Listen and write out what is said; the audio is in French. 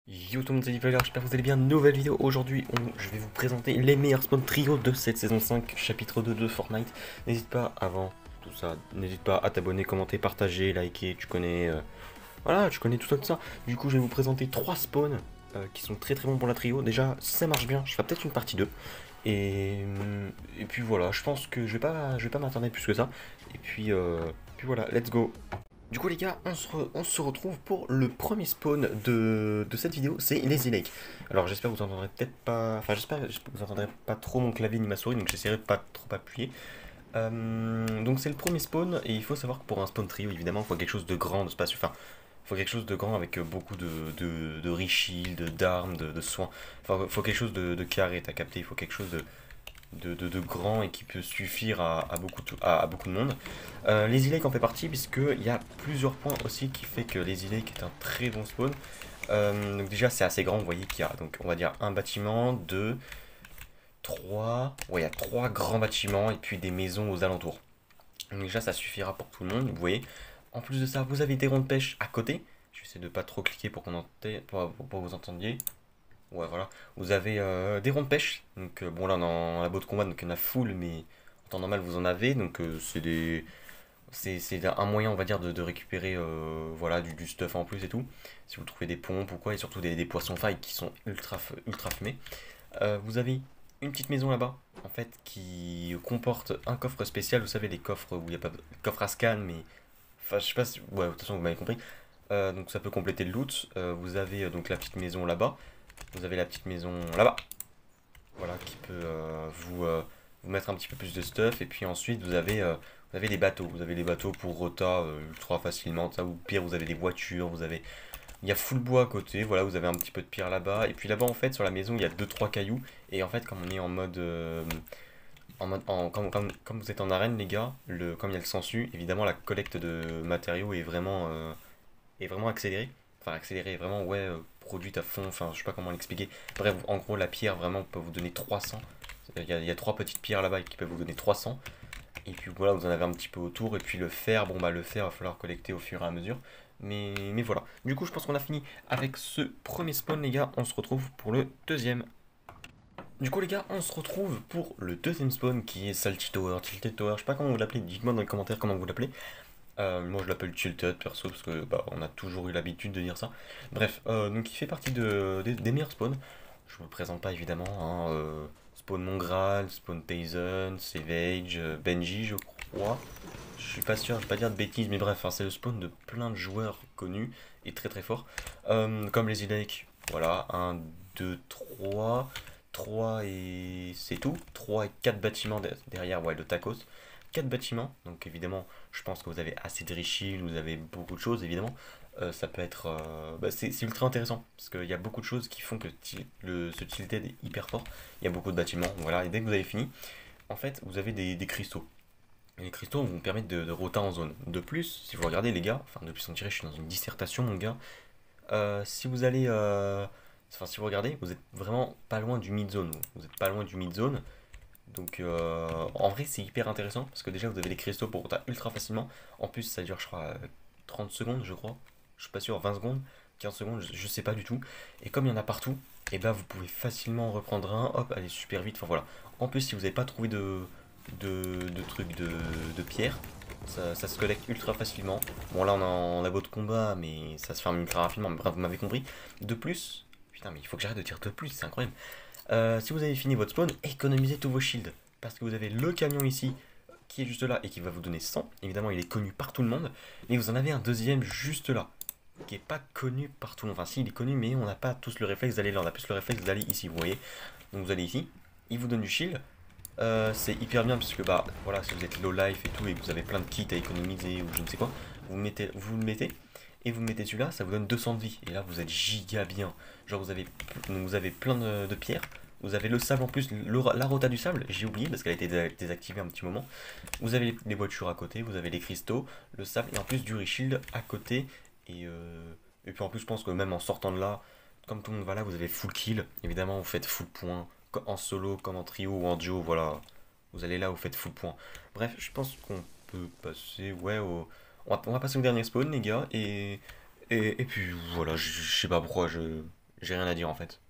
Yo tout le monde, c'est Deepler, j'espère que vous allez bien. Nouvelle vidéo aujourd'hui, je vais vous présenter les meilleurs spawns trio de cette saison 5, chapitre 2 de Fortnite. N'hésite pas, avant tout ça, n'hésite pas à t'abonner, commenter, partager, liker, tu connais, voilà, tu connais tout ça, tout ça. Du coup, je vais vous présenter 3 spawns qui sont très très bons pour la trio. Déjà, si ça marche bien, je ferai peut-être une partie 2. Et puis voilà, je pense que je vais pas m'attarder plus que ça. Et puis voilà, let's go. Du coup les gars, on se retrouve pour le premier spawn de cette vidéo, c'est Lazy Lake. Alors j'espère que vous entendrez peut-être pas... Enfin j'espère que vous entendrez pas trop mon clavier ni ma souris, donc j'essaierai de pas trop appuyer. Donc c'est le premier spawn, et il faut savoir que pour un spawn trio, évidemment, il faut quelque chose de grand, de spacieux. Enfin, il faut quelque chose de grand avec beaucoup de reshield, d'armes, de soins. Enfin, il faut quelque chose de carré, t'as capté, il faut quelque chose de grand et qui peut suffire à beaucoup de monde. Lazy Lake en fait partie puisqu'il y a plusieurs points aussi qui fait que Lazy Lake est un très bon spawn. Donc déjà c'est assez grand, vous voyez qu'il y a donc on va dire un bâtiment, deux, trois, ouais il y a trois grands bâtiments et puis des maisons aux alentours. Donc déjà ça suffira pour tout le monde, vous voyez. En plus de ça vous avez des ronds de pêche à côté. Je vais essayer de pas trop cliquer pour pour vous entendiez. Ouais, voilà. Vous avez des ronds de pêche. Donc, bon, là, on est en labo de combat, donc il y en a full, mais en temps normal, vous en avez. Donc, c'est un moyen, on va dire, de récupérer voilà, du stuff en plus et tout. Si vous trouvez des pompes ou quoi, et surtout des poissons failles qui sont ultra fumés. Vous avez une petite maison là-bas, en fait, qui comporte un coffre spécial. Vous savez, les coffres où il n'y a pas de coffre à scan, mais. Enfin, je sais pas si. Ouais, de toute façon, vous m'avez compris. Donc, ça peut compléter le loot. Vous avez donc la petite maison là-bas. Vous avez la petite maison là-bas, voilà, qui peut vous mettre un petit peu plus de stuff. Et puis ensuite, vous avez des bateaux. Vous avez les bateaux pour Rota ultra facilement. Ça, ou pire, vous avez des voitures. Il y a full bois à côté. Voilà, vous avez un petit peu de pierre là-bas. Et puis là-bas, en fait, sur la maison, il y a deux trois cailloux. Et en fait, comme on est comme vous êtes en arène, les gars, comme il y a le sensu, évidemment, la collecte de matériaux est vraiment accélérée. Enfin, accélérée, vraiment, ouais, produite à fond. Enfin, je sais pas comment l'expliquer. Bref, en gros, la pierre, vraiment, peut vous donner 300. Il y a trois petites pierres là-bas qui peuvent vous donner 300. Et puis voilà, vous en avez un petit peu autour. Et puis le fer, bon, bah, le fer, il va falloir collecter au fur et à mesure. Mais voilà. Du coup, je pense qu'on a fini avec ce premier spawn, les gars. On se retrouve pour le deuxième. Du coup les gars, on se retrouve pour le deuxième spawn qui est Salty Tower, Tilted Tower, je sais pas comment vous l'appelez, dites-moi dans les commentaires comment vous l'appelez. Moi je l'appelle Tilted perso parce que bah, on a toujours eu l'habitude de dire ça. Bref, donc il fait partie des meilleurs spawns. Je vous le présente pas évidemment, hein, spawn Mongral, spawn Tyson, Savage, Benji je crois. Je suis pas sûr, je vais pas dire de bêtises, mais bref, hein, c'est le spawn de plein de joueurs connus et très très forts. Comme les Lake, voilà, un 2 3 3 et c'est tout. 3 et 4 bâtiments derrière, ouais, le tacos. 4 bâtiments, donc évidemment, je pense que vous avez assez de riches, vous avez beaucoup de choses, évidemment. Ça peut être. Bah, c'est ultra intéressant, parce qu'il y a beaucoup de choses qui font que ce tilted est hyper fort. Il y a beaucoup de bâtiments, voilà, et dès que vous avez fini, en fait, vous avez des cristaux. Et les cristaux vont vous permettre de rota en zone. De plus, si vous regardez, les gars, enfin, depuis son tiré, je suis dans une dissertation, mon gars. Si vous allez. Enfin, si vous regardez, vous êtes vraiment pas loin du mid-zone. Vous êtes pas loin du mid-zone. Donc en vrai c'est hyper intéressant parce que déjà vous avez les cristaux pour rota ultra facilement. En plus ça dure je crois 30 secondes je crois. Je suis pas sûr, 20 secondes, 15 secondes, je sais pas du tout. Et comme il y en a partout, et ben vous pouvez facilement en reprendre un, hop, aller super vite, enfin voilà. En plus si vous n'avez pas trouvé de trucs de pierre, ça se collecte ultra facilement. Bon là on est en labo de combat mais ça se ferme ultra rapidement, bref vous m'avez compris. De plus, putain mais il faut que j'arrête de dire de plus, c'est incroyable. Si vous avez fini votre spawn, économisez tous vos shields. Parce que vous avez le camion ici, qui est juste là et qui va vous donner 100. Évidemment, il est connu par tout le monde. Mais vous en avez un deuxième juste là, qui est pas connu par tout le monde. Enfin, si, il est connu, mais on n'a pas tous le réflexe d'aller là. On a plus le réflexe d'aller ici, vous voyez. Donc vous allez ici, il vous donne du shield. C'est hyper bien, parce que bah, voilà, si vous êtes low life et tout, et que vous avez plein de kits à économiser, ou je ne sais quoi, vous le mettez. Et vous mettez celui-là, ça vous donne 200 de vie. Et là, vous êtes giga bien. Genre, vous avez plein de pierres. Vous avez le sable en plus, la rota du sable, j'ai oublié parce qu'elle a été désactivée un petit moment. Vous avez les voitures à côté, vous avez les cristaux, le sable et en plus du reshield à côté. Et puis en plus, je pense que même en sortant de là, comme tout le monde va là, vous avez full kill. Évidemment, vous faites full point en solo, comme en trio ou en duo. Voilà, vous allez là, vous faites full point. Bref, je pense qu'on peut passer, ouais, on va passer au dernier spawn, les gars. Et puis voilà, je sais pas pourquoi j'ai rien à dire en fait.